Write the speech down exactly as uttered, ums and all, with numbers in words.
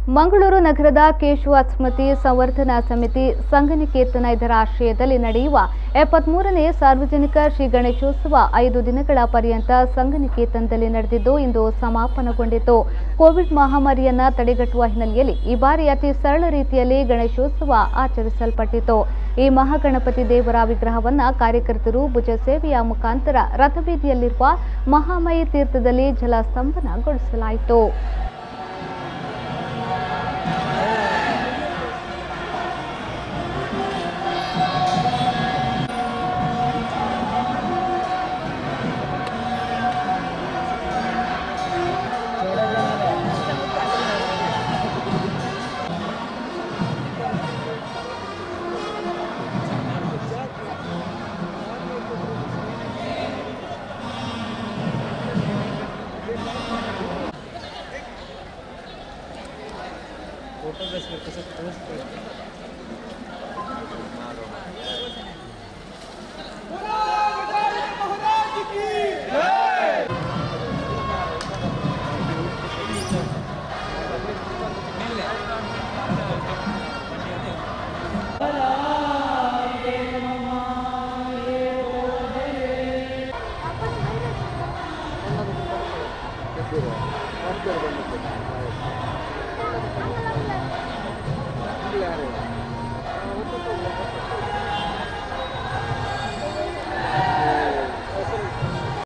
ಮಂಗಳೂರು ನಗರದ ಕೇಶವ ಸ್ಮೃತಿ ಸಂವರ್ಧನಾ ಸಮಿತಿ ಸಂಘನಿಕೇತನ ಇದರ ಆಶ್ರಯದಲ್ಲಿ ನಡೆಯುವ ಎಪ್ಪತ್ಮೂರನೇ ಸಾರ್ವಜನಿಕ ಶ್ರೀ ಗಣೇಶೋತ್ಸವ ಐದು ದಿನಗಳ ಪರ್ಯಂತ ಸಂಘನಿಕೇತನದಲ್ಲಿ ನಡೆದಿದ್ದು ಇಂದು ಸಮಾಪನಗೊಂಡಿತು. ಕೋವಿಡ್ ಮಹಾಮಾರಿಯನ್ನ ತಡೆಗಟ್ಟುವ ಹಿನ್ನೆಲೆಯಲ್ಲಿ ಈ ಬಾರಿ ಅತಿ ಸರಳ ರೀತಿಯಲ್ಲಿ ಗಣೇಶೋತ್ಸವ ಆಚರಿಸಲ್ಪಟ್ಟಿತು. ಈ ಮಹಾಗಣಪತಿ ದೇವರ ವಿಗ್ರಹವನ್ನ ಕಾರ್ಯಕರ್ತರು ಭುಜ ಸೇವೆಯ ಮುಖಾಂತರ ರಥಬೀದಿಯಲ್ಲಿರುವ ಮಹಾಮಯಿ ತೀರ್ಥದಲ್ಲಿ ಜಲಸ್ತಂಭನಗೊಳಿಸಲಾಯಿತು. फोटो बेस करके सब पोस्ट करते हैं।